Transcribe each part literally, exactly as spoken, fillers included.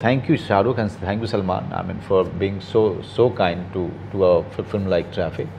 Thank you, Shahrukh, and thank you, Salman. I mean, for being so so kind to to a film like Traffic.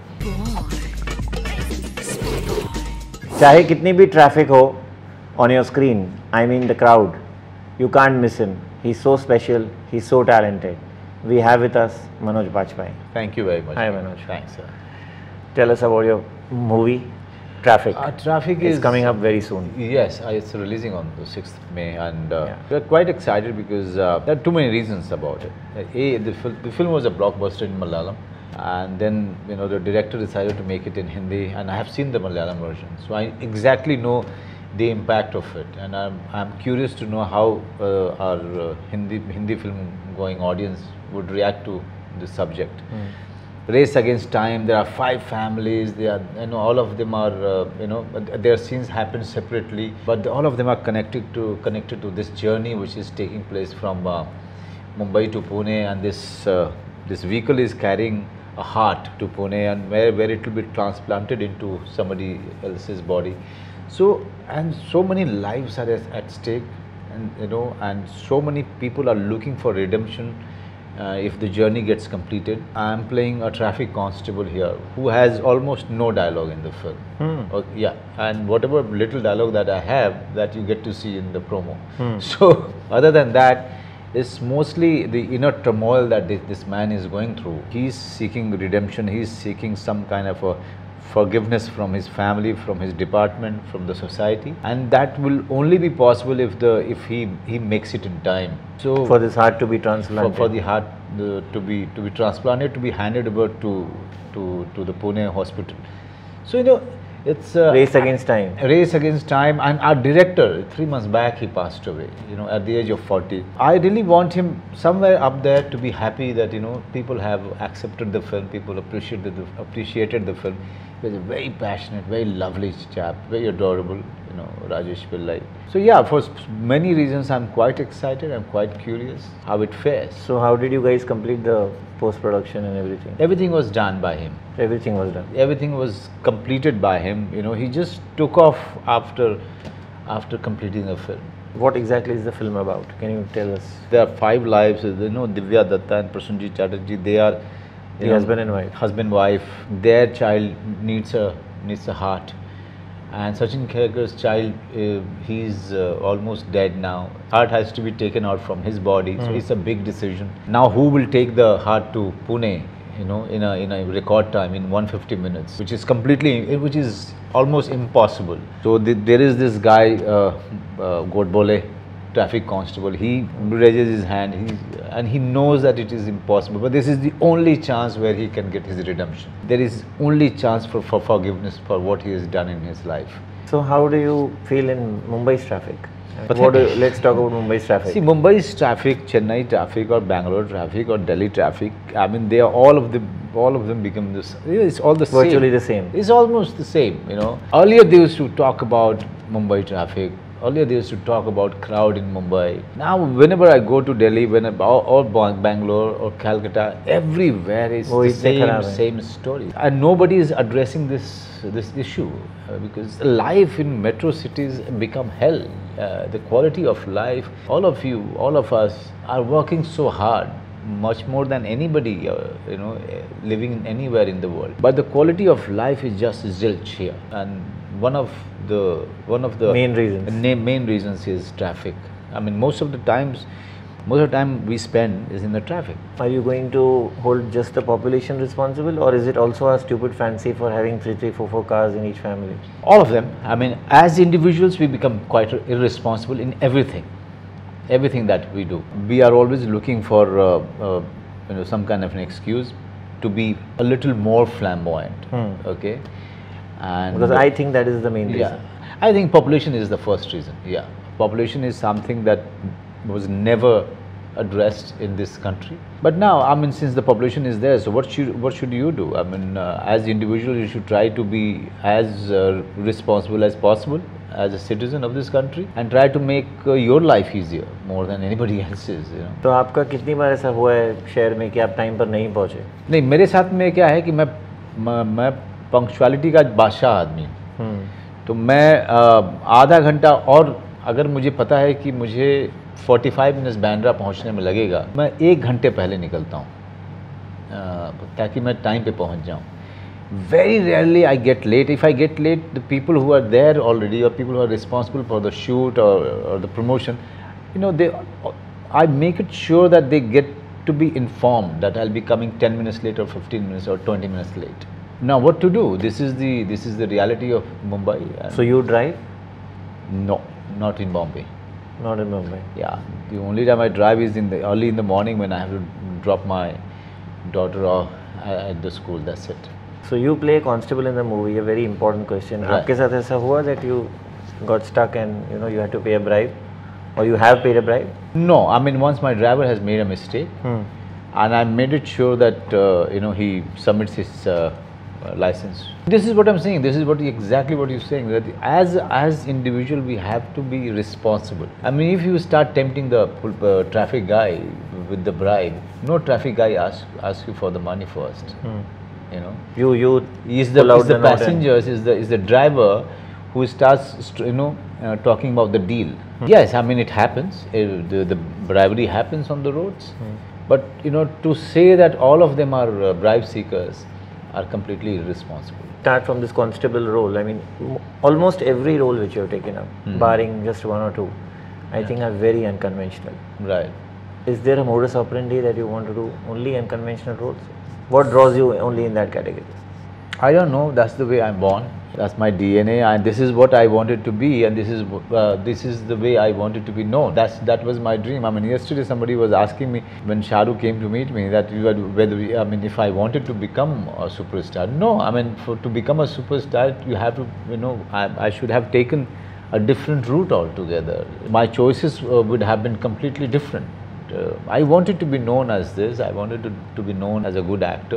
चाहे कितनी भी traffic हो on your screen, I mean the crowd, you can't miss him. He's so special. He's so talented. We have with us Manoj Bajpayee. Thank you very much. Hi, Manoj. Thanks, sir. Tell us about your movie, Traffic. Uh, Traffic is is coming up very soon. Yes, uh, it's releasing on the sixth of May, and uh, Yeah. we're quite excited because uh, there are too many reasons about it. Uh, A, the, fil the film was a blockbuster in Malayalam, and then you know the director decided to make it in Hindi, and I have seen the Malayalam version, so I exactly know the impact of it, and I'm I'm curious to know how uh, our uh, Hindi Hindi film going audience would react to this subject. Mm. Race against time. There are five families. They are, you know, all of them are, uh, you know, their scenes happen separately, but all of them are connected to connected to this journey, which is taking place from uh, Mumbai to Pune, and this uh, this vehicle is carrying a heart to Pune, and where where it will be transplanted into somebody else's body. So and so many lives are at, at stake, and you know, and so many people are looking for redemption. Uh, if the journey gets completed. I am playing a traffic constable here who has almost no dialogue in the film. Hmm. Uh, yeah, and whatever little dialogue that I have, that you get to see in the promo. Hmm. So other than that, it's mostly the inner turmoil that this, this man is going through. He's seeking redemption. He's seeking some kind of a forgiveness from his family, from his department, from the society, and that will only be possible if the if he he makes it in time. So For this heart to be transplanted. for, for the heart the, to be to be transplanted, to be handed over to to to the Pune hospital. So you know, it's a Race against time. a race against time. And our director, three months back, he passed away, you know, at the age of forty. I really want him somewhere up there to be happy that, you know, people have accepted the film, people appreciated the appreciated the film. He was a very passionate, very lovely chap, very adorable, you know, Rajesh Pillai. So yeah, for s- many reasons, I'm quite excited. I'm quite curious how it fares. So how did you guys complete the post-production and everything? Everything was done by him. Everything was done. Everything was completed by him. You know, he just took off after after completing the film. What exactly is the film about? Can you tell us? There are five lives. You know, Divya Datta and Prasenjit Chatterjee. They are you The know, husband and wife. Husband wife. Their child needs a needs a heart. And Sachin Kherkar's child, uh, he's uh, almost dead now. Heart has to be taken out from his body, so Mm. it's a big decision. Now, who will take the heart to Pune? You know, in a in a record time, in one hundred fifty minutes, which is completely, which is almost impossible. So the, there is this guy, uh, uh, Godbole, traffic constable. He raises his hand, he, and he knows that it is impossible. But this is the only chance where he can get his redemption. There is only chance for, for forgiveness for what he has done in his life. So how do you feel in Mumbai's traffic? But What do you, let's talk about Mumbai's traffic. See, Mumbai's traffic, Chennai traffic, or Bangalore traffic, or Delhi traffic, I mean, they are all of them, all of them become this, it's all the same. Virtually the same. It's almost the same, you know. Earlier they used to talk about Mumbai traffic. Earlier they used to talk about crowd in Mumbai. Now, whenever I go to Delhi, whenever, or, or Bangalore or Calcutta, everywhere is Oh, the itne same, kharab hai. same story. And nobody is addressing this this issue uh, because life in metro cities become hell. Uh, the quality of life, all of you, all of us are working so hard, much more than anybody, uh, you know, uh, living in anywhere in the world. But the quality of life is just zilch here. And one of the one of the Main reasons. na- main reasons is traffic. I mean, most of the times, most of the time we spend is in the traffic. Are you going to hold just the population responsible, or is it also a stupid fancy for having three, three, four, four cars in each family? All of them. I mean, as individuals, we become quite irresponsible in everything, everything that we do. We are always looking for, uh, uh, you know, some kind of an excuse to be a little more flamboyant. Hmm. Okay, and Because I think that is the main reason. yeah, I think population is the first reason. Yeah, population is something that was never addressed in this country. But now, I mean, since the population is there, so what should what should you do? I mean, uh, as individuals, you should try to be as uh, responsible as possible as a citizen of this country, and try to make uh, your life easier more than anybody else's. You know. तो आपका कितनी बार ऐसा हुआ है शहर में कि आप टाइम पर नहीं पहुंचे? नहीं, मेरे साथ में क्या है कि मैं मैं, मैं पंक्चुअलिटी का बादशाह आदमी हूँ। तो मैं आ, आधा घंटा और अगर मुझे पता है कि मुझे पैंतालीस मिनट्स बांद्रा पहुंचने में लगेगा, मैं एक घंटे पहले निकलता हूँ ताकि मैं टाइम पे पहुंच जाऊँ. Very rarely I get late. If I get late, the people who are there already, or people who are responsible for the shoot or, or the promotion, you know, they, I make it sure that they get to be informed that I'll be coming ten minutes late or fifteen minutes or twenty minutes late. Now what to do? This is the, this is the reality of Mumbai. So you drive? No, not in Bombay. Not in Mumbai. Yeah, the only time I drive is in the early in the morning when I have to drop my daughter off at the school. That's it. So you play a constable in the movie. A very important question. Right. आपके साथ ऐसा हुआ that you got stuck and you know you had to pay a bribe, or you have paid a bribe? No, I mean once my driver has made a mistake, Hmm. and I made it sure that uh, you know he submits his uh, uh, license. This is what I'm saying. This is what exactly what you're saying. That as as individual we have to be responsible. I mean, if you start tempting the uh, traffic guy with the bribe, no traffic guy asks asks you for the money first. Hmm. You know, You you is the, pull out is the the note and- passengers, is the is the driver who starts st- you know uh, talking about the deal. Hmm. Yes, I mean it happens. Uh, the, the bribery happens on the roads, Hmm. but you know to say that all of them are uh, bribe seekers are completely irresponsible. Start from this constable role. I mean, m- almost every role which you have taken up, Hmm. barring just one or two, I think are very unconventional. Right. Is there a modus operandi that you want to do only unconventional roles? What draws you only in that category? I don't know. That's the way I'm born. That's my D N A, and this is what I wanted to be, and this is uh, this is the way I wanted to be known. That's that was my dream. I mean, yesterday somebody was asking me when Shah Rukh came to meet me that you had, whether we, I mean if I wanted to become a superstar. No, I mean for to become a superstar you have to you know I, I should have taken a different route altogether. My choices uh, would have been completely different. Uh, I wanted to be known as this. I wanted to, to be known as a good actor,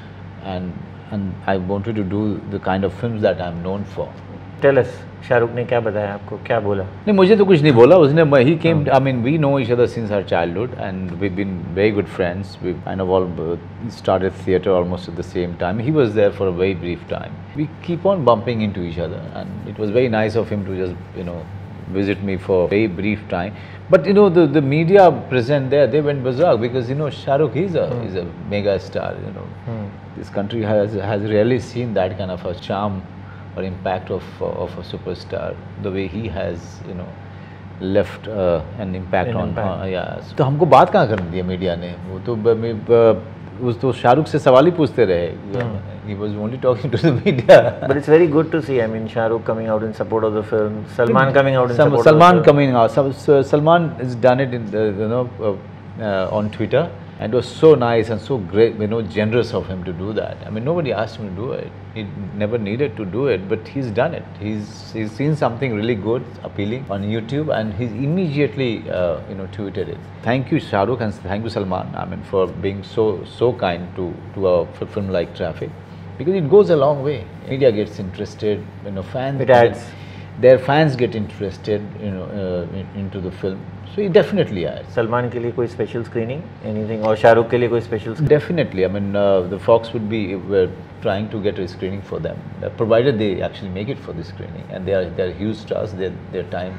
and and I wanted to do the kind of films that I'm known for. Tell us, Shahrukh ने क्या बताया आपको, क्या बोला? नहीं मुझे तो कुछ नहीं बोला उसने. He came. I mean we know each other since our childhood, and we've been very good friends. We kind of all uh, started theatre almost at the same time. He was there for a very brief time. We keep on bumping into each other, and it was very nice of him to just you know visit me for a very brief time. But you know the the media present there, they went berserk because you know Shah Rukh is a Hmm. is a mega star. You know Hmm. this country has has rarely seen that kind of a charm or impact of of a superstar the way he has you know left uh, an impact An on impact. uh, yeah. तो हमको बात कहाँ करने दी media ने? वो तो ब- मैं ब- उस तो शाहरुख से सवाल ही पूछते रहे. He was only talking to the media. But it's very good to see. I mean, Shah Rukh coming out in support of the film, Salman coming out in Some, support Salman of the film. coming out. Some, so Salman has done it in the, you know uh, uh, on Twitter, and it was so nice and so great, you know, generous of him to do that. I mean, nobody asked him to do it. He never needed to do it, but he's done it. He's he's seen something really good, appealing on YouTube, and he's immediately uh, you know tweeted it. Thank you, Shah Rukh, and thank you, Salman. I mean, for being so so kind to to a f- film like Traffic, because it goes a long way. Media gets interested, you know, fans. It adds. Their fans get interested, you know, uh, in, into the film. So it definitely adds. Salman के लिए कोई special screening, anything, और शाहरुख के लिए कोई special screening? Definitely. I mean, uh, the Fox would be were trying to get a screening for them, uh, provided they actually make it for the screening. And they are they are huge stars. Their their time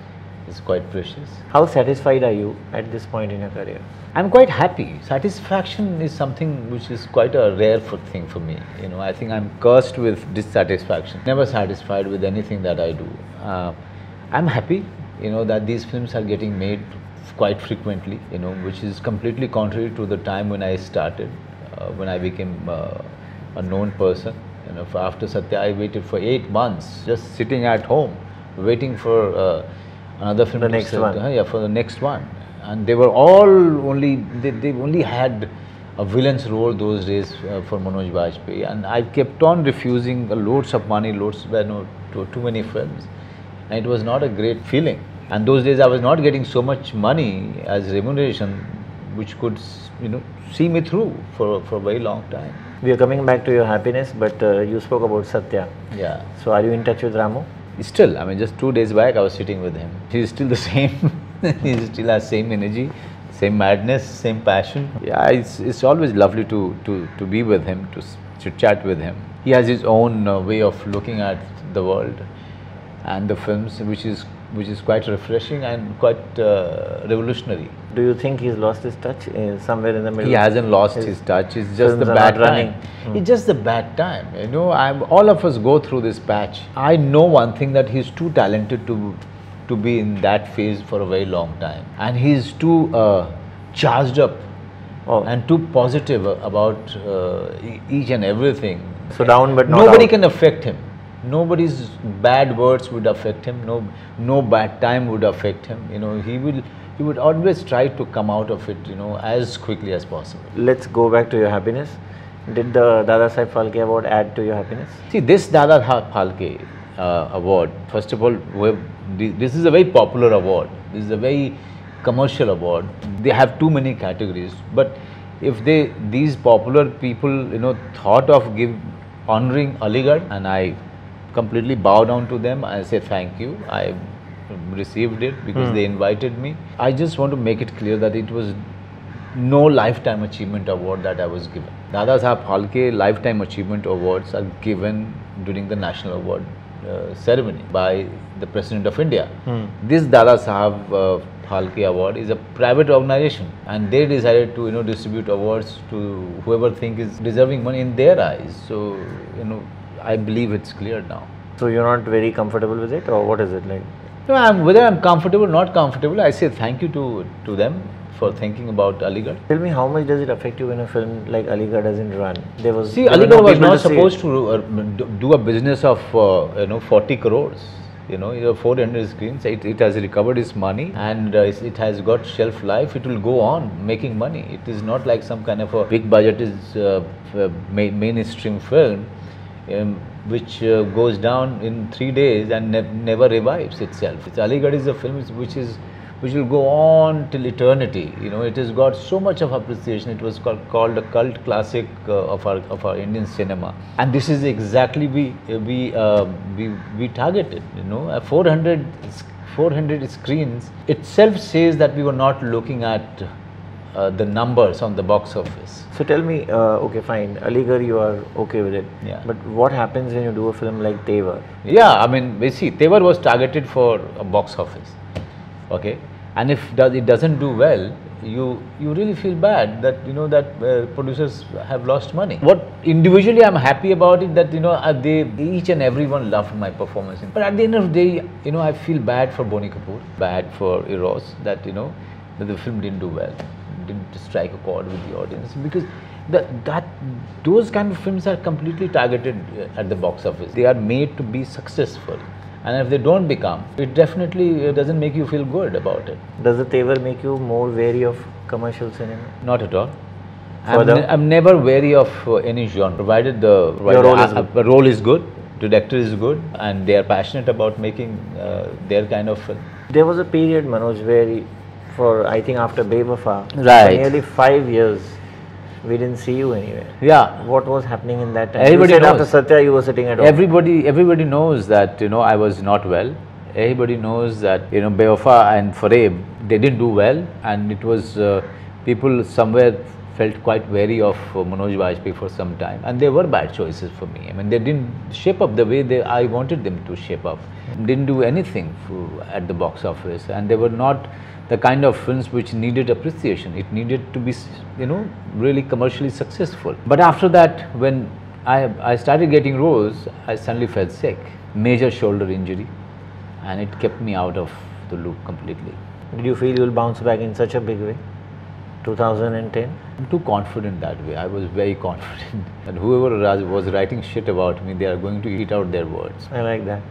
is quite precious. How satisfied are you at this point in your career? I'm quite happy. Satisfaction is something which is quite a rare for thing for me. You know, I think I'm cursed with dissatisfaction. Never satisfied with anything that I do. Uh, I'm happy, you know, that these films are getting made quite frequently. You know, which is completely contrary to the time when I started, uh, when I became uh, a known person. You know, for after Satya, I waited for eight months just sitting at home, waiting for uh, another film. The to next set- one. uh, yeah, for the next one. And they were all only, they, they only had a villain's role those days uh, for Manoj Bajpayee. And I kept on refusing loads of money, loads, you know, to too many films. And it was not a great feeling. And those days I was not getting so much money as remuneration, which could, you know, see me through for, for a very long time. We are coming back to your happiness, but uh, you spoke about Satya. Yeah. So are you in touch with Ramu? Still, I mean, just two days back I was sitting with him. He's still the same. He still has same energy, same madness, same passion. Yeah, it's, it's always lovely to, to, to be with him, to, to chat with him. He has his own uh, way of looking at the world and the films, which is which is quite refreshing and quite uh, revolutionary. Do you think he's lost his touch uh, somewhere in the middle? He hasn't lost his, his touch. It's just the bad time. Hmm. It's just the bad time. You know, I'm, all of us go through this patch. I know one thing, that he's too talented to to be in that phase for a very long time, and he's too uh, charged up oh. and too positive about uh, each and everything. So down, but not nobody out. can affect him. Nobody's bad words would affect him. No, no bad time would affect him. You know, he will. He would always try to come out of it, you know, as quickly as possible. Let's go back to your happiness. Did the Dada Saheb Phalke Award add to your happiness? See, this Dada Phalke uh, Award, first of all, this is a very popular award. This is a very commercial award. They have too many categories. But if they, these popular people, you know, thought of give honoring Aligarh, and I completely bow down to them. I say thank you. I received it because mm. they invited me. I just want to make it clear that it was no lifetime achievement award that I was given. Dada Saheb Phalke lifetime achievement awards are given during the national award uh, ceremony by the President of India. Mm. This Dada Saheb uh, Phalke award is a private organization, and they decided to, you know, distribute awards to whoever think is deserving money in their eyes. So, you know, I believe it's clear now. So you're not very comfortable with it, or what is it like? No, I'm, whether I'm comfortable or not comfortable, I say thank you to, to them for thinking about Aligarh. Tell me, how much does it affect you when a film like Aligarh doesn't run? There was See, Aligarh was not supposed to uh, do a business of uh, you know forty crores. You know, you have four hundred screens. It, it has recovered its money, and uh, it has got shelf life. It will go on making money. It is not like some kind of a big budget is uh, main, mainstream film. Um, which uh, goes down in three days and ne never revives itself. It's Aligarh is a film which is which will go on till eternity. You know, it has got so much of appreciation. It was called, called a cult classic uh, of our of our Indian cinema, and this is exactly we we uh, we we targeted. You know, uh, four hundred screens itself says that we were not looking at Uh, the numbers on the box office. So tell me, uh, okay, fine, Aligarh, you are okay with it. Yeah. But what happens when you do a film like Tevar? Yeah, I mean, we see, Tevar was targeted for a box office. Okay, and if does it doesn't do well, you you really feel bad that you know that uh, producers have lost money. What individually I'm happy about it that you know uh, they each and everyone loved my performance. But at the end of the day, you know, I feel bad for Bonnie Kapoor, bad for Eros that you know that the film didn't do well. Didn't strike a chord with the audience, because that that those kind of films are completely targeted at the box office. They are made to be successful, and if they don't become, it definitely doesn't make you feel good about it. Does the Tevar make you more wary of commercial cinema? Not at all. I'm, ne I'm never wary of uh, any genre, provided the Your role, is uh, role is good, the director is good, and they are passionate about making uh, their kind of film. There was a period, Manoj, where he, for I think after Bewafa, right, for nearly five years, we didn't see you anywhere. Yeah. What was happening in that time? Everybody you said knows. After Satya, you were sitting at home. Everybody, everybody knows that you know I was not well. Everybody knows that you know Bewafa and Fareeb, they didn't do well, and it was uh, people somewhere felt quite wary of uh, Manoj Bajpayee for some time, and they were bad choices for me. I mean, they didn't shape up the way they I wanted them to shape up. Didn't do anything for, at the box office, and they were not the kind of films which needed appreciation. It needed to be, you know, really commercially successful. But after that, when I, I started getting roles, I suddenly felt sick. Major shoulder injury, and it kept me out of the loop completely. Did you feel you will bounce back in such a big way? two thousand ten? I'm too confident that way. I was very confident that whoever was writing shit about me, they are going to eat out their words. I like that.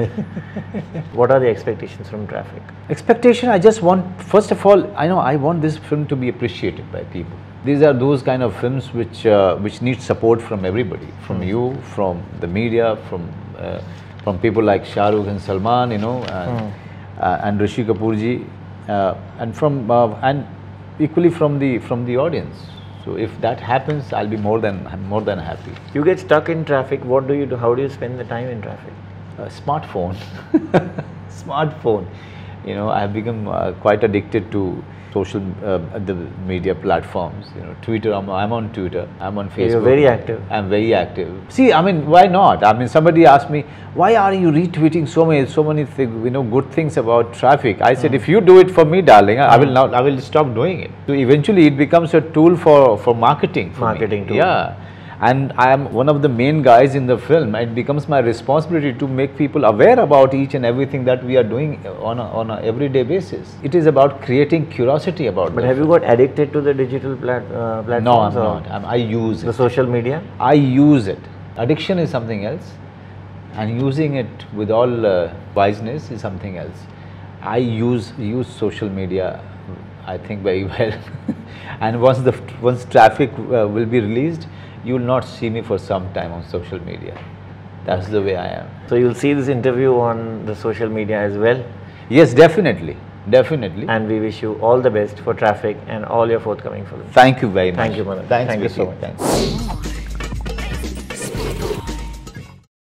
What are the expectations from Traffic? Expectation, I just want, first of all, I know I want this film to be appreciated by people. These are those kind of films which uh, which need support from everybody, from mm. you, from the media, from uh, from people like Shah Rukh and Salman, you know, and, mm. uh, and Rishi Kapoor ji, uh, and from uh, and equally from the from the audience. So if that happens, I'll be more than more than happy. You get stuck in traffic. What do you do? How do you spend the time in traffic? Uh, smartphone, smartphone. You know, I have become uh, quite addicted to social uh, the media platforms. You know, Twitter. I'm, I'm on Twitter. I'm on Facebook. You're very active. I'm very active. See, I mean, why not? I mean, somebody asked me, why are you retweeting so many, so many things, you know, good things about traffic? I said, mm. if you do it for me, darling, mm. I will not. I will stop doing it. So eventually, it becomes a tool for for marketing. For marketing me. tool. Yeah. And I am one of the main guys in the film. It becomes my responsibility to make people aware about each and everything that we are doing on a, on a everyday basis. It is about creating curiosity about. But have film. you got addicted to the digital plat uh, platforms? No, I'm not. I'm, I use the it. social media. I use it. Addiction is something else, and using it with all uh, wiseness is something else. I use use social media, I think, very well. And once the once traffic uh, will be released, you will not see me for some time on social media. That's the way I am. So you'll see this interview on the social media as well? Yes, definitely. Definitely. And we wish you all the best for Traffic and all your forthcoming films. Thank you very much. Thank you, Manoj. Thanks, Thank you Vicky. so much. Thanks.